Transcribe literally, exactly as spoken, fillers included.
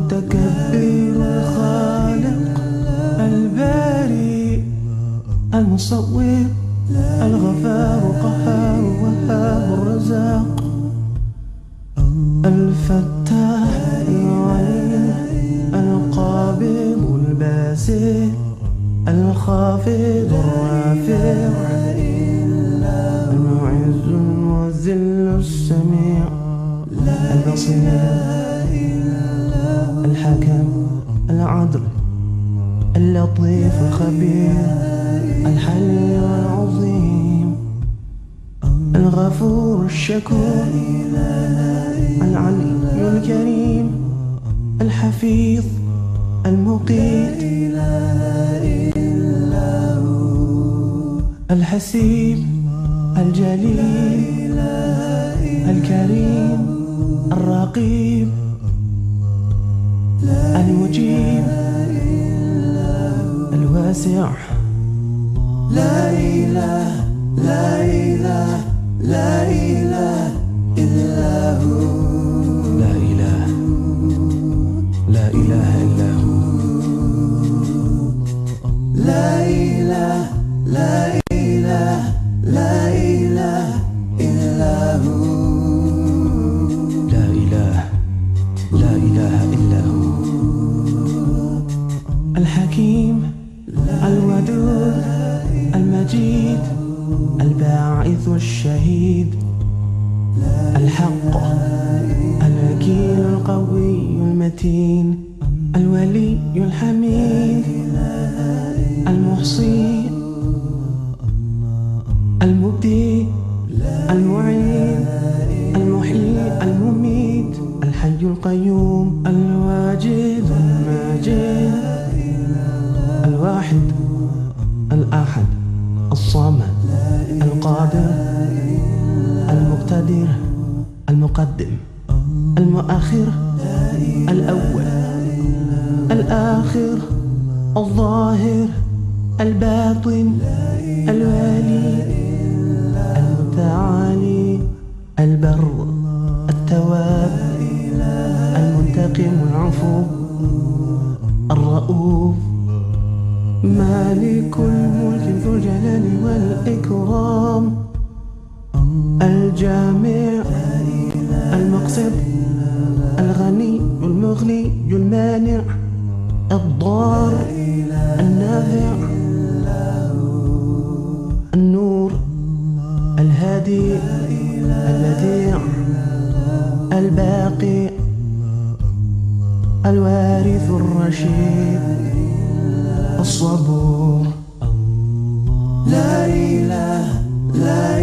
المتكبر الخالق البارئ المصور الغفار القهار الوهاب الرزاق الفتاح العليم القابض الباسط الخافض الرافع المعز المذل السميع البصير الحكم العدل اللطيف الخبير الحليم العظيم الغفور الشكور العلي الكريم الحفيظ المقيت الحسيب الجليل الكريم الرقيب المجيب الواسع لا إله لا إله لا إله إلا هو لا إله لا إله إلا هو لا إله لا إله لا إله إلا هو لا إله لا إله إلا هو الحكيم الودود المجيد الباعث الشهيد الحق الوكيل القوي المتين الولي الحميد المحصي المبدي المعين المحيي المميت الحي القيوم الواجد الماجد الواحد الأحد الصمد القادر المقتدر المقدم المؤخر الأول الآخر الظاهر الباطن الوالي المتعالي البر التواب المنتقم العفو الرؤوف مالك الملك ذو الجلال والإكرام الجامع المقصد الغني المغني المانع الضار النافع النور الهادي البديع الباقي الوارث الرشيد الصبور لا إله لا